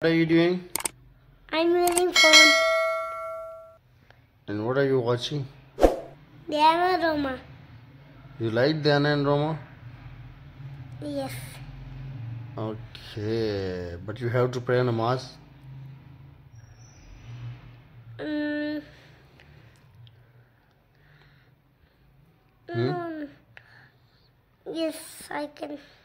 What are you doing? I'm using phone. And what are you watching? Diana Roma. You like Diana and Roma? Yes. Okay, but you have to pray namaz. No. Yes, I can.